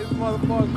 this motherfucker.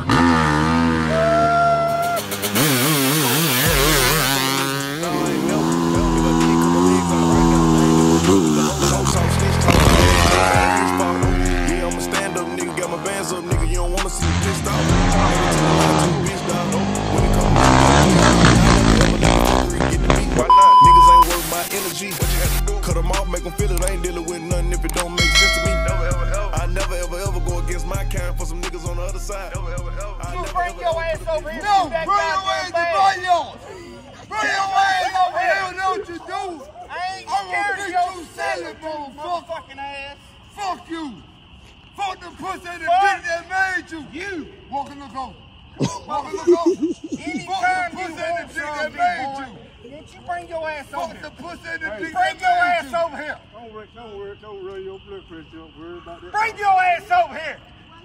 Cut them off, make them feel it. I ain't dealing with nothing if it don't make sense to me. I never ever go against my kind for some niggas on the other side. You bring your ass over here. No, bring your ass to my yard. Bring your ass over here. You know what you do. I ain't scared of your salad, motherfucking ass. Fuck you. Fuck the pussy and the dick that made you. You. Walk in the coat. Walk in the coat. Anytime you want some, big boy. Don't you bring your ass over here. Bring your ass over here. Don't run your blood pressure. Don't worry about that. Bring your ass over here.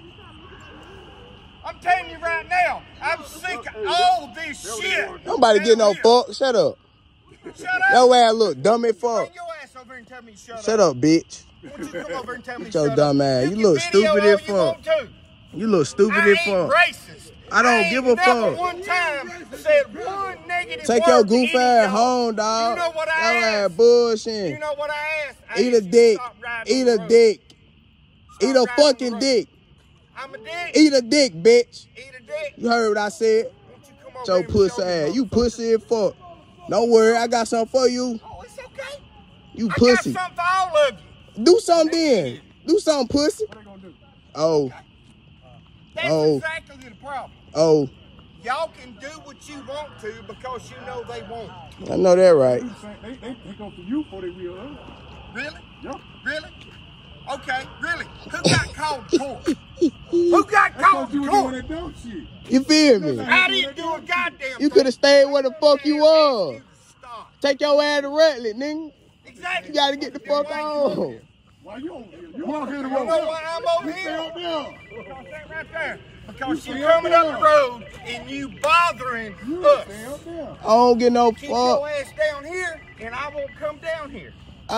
I'm telling you right now, I'm sick of all this shit. Nobody get no fuck. Shut up. Shut up. Your ass look dumb as fuck. Bring your ass over here and tell me shut up. Shut up, bitch. Won't you come over and tell me Shut shut your dumb up? ass. You look stupid as fuck. You look stupid as fuck. I ain't racist. I don't give a fuck. One time said one negative Take word your to goof any ass of y'all. home, dog. You know what I Your ass asked? bullshit. You know what I asked? I Eat a asked you to dick. stop riding Eat on the a road. dick. Stop Eat a riding on fucking the road. dick. I'm a dick. Eat a dick, bitch. Eat a dick. You heard what I said? Won't you come over Your here and pussy show me, ass. You motherfucker? pussy as fuck. Don't worry, I got something for you. Oh, it's okay. You I got pussy. something for all of you. Do something then. Do something, pussy. What they gonna do? Oh, That's Oh. exactly the problem. oh. Y'all can do what you want to because you know they won't. I know that right. They go for you before they real us. Really? Yeah. Really? Okay, really. Who got called to court? Who got called to You doing court? that dumb shit. You feel me? I didn't do a goddamn You could have stayed where the fuck you was. Stop. Take your ass to Rutledge, nigga. Exactly. You gotta get the fuck on. Why you over here? You walk here to You know road. why I'm over Stay here? up there. Because that right there. Because You you stay up coming up there. the road and you bothering You us. stay up there. I don't get no Keep your fuck. ass down here and I won't come down here.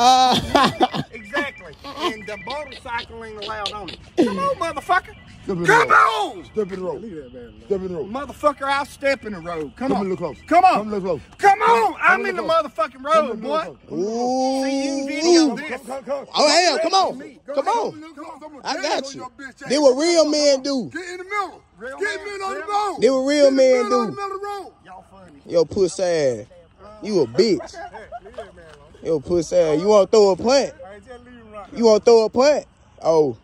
Exactly. And the motorcycle ain't allowed on it. Come on, motherfucker. Come on! Step in the road. Look at that man. Step in the road. Motherfucker, I'll step in the road. Come Come on. a little close. Come on. Come a little close. Come on. I'm a in the little motherfucking road, boy. See, you can video Ooh. this. Come. Oh, hell, come on. Come on. I got you. They what real men do. Get in the middle. Real Get man, men on the real- road. They what real men Get in the do. middle of the road. Y'all funny. Yo, pussy ass. You a bitch. Yo, pussy ass. You want to throw a punt? You want to throw a punt? Oh.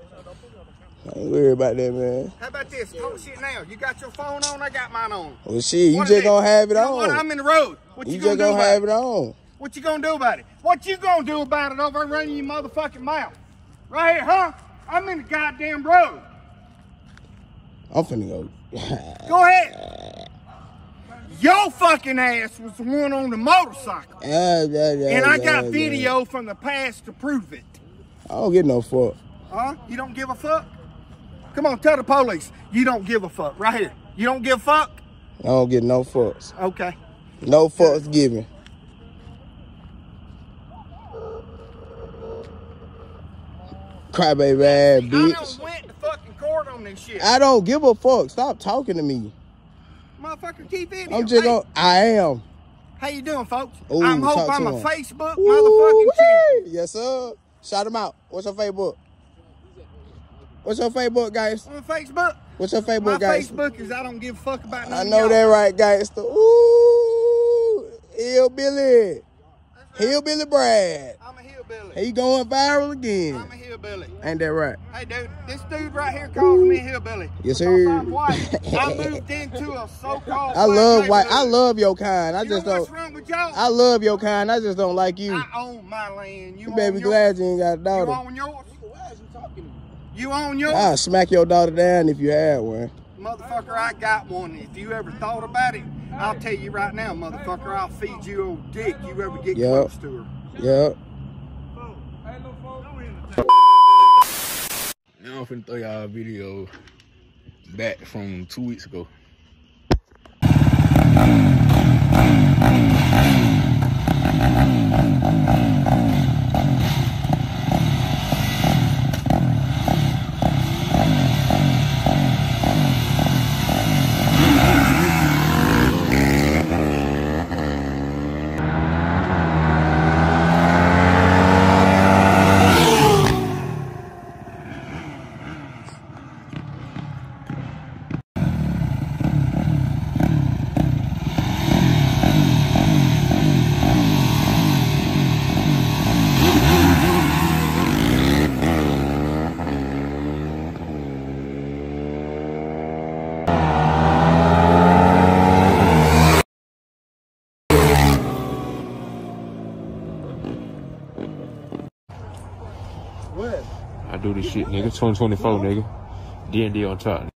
I ain't worried about that, man. How about this? Talk shit now. You got your phone on? I got mine on. Well, shit, you What just is gonna have it You know what? on. I'm in the road. What You you just gonna do gonna about have it? it on. What you gonna do about it? What you gonna do about it over running your motherfucking mouth? Right here, huh? I'm in the goddamn road. I'm finna go. Go ahead. Your fucking ass was the one on the motorcycle. And I got video from the past to prove it. I don't get no fuck. Huh? You don't give a fuck? Come on, tell the police you don't give a fuck. Right here. You don't give a fuck? I don't get no fucks. Okay. No fucks given. Crybaby ass I bitch. done went to fucking court on this shit. I don't give a fuck. Stop talking to me. Motherfucker, keep video. I'm just Hey, gonna. I am. How you doing, folks? Ooh, I'm Hope. talk I'm to a him. Facebook Ooh, motherfucking champion. yes, sir. Shout him out. What's your Facebook? What's your Facebook, guys? On Facebook? What's your My Facebook, guys? Facebook is I don't give a fuck about none I of know y'all. that right, guys. Ooh, Hillbilly. Hillbilly Brad. I'm a hillbilly. He going viral again. I'm a hillbilly. Ain't that right? Hey, dude, this dude right here calls me a hillbilly. Yes, Because sir. I'm white. I moved into a so-called I love white. I neighborhood. love your kind. I You know just what's don't. wrong with y'all? I love your kind. I just don't like you. I own my land. You You better own be yours. glad you ain't got a You daughter. own yours? You own yours? I'll smack your daughter down if you had one. Motherfucker, I got one. If you ever thought about it, I'll tell you right now, motherfucker, I'll feed you old dick you ever get Yep. close to her. Yep. Now I'm finna throw y'all a video back from 2 weeks ago. this shit, nigga. 2024, nigga. D&D on top.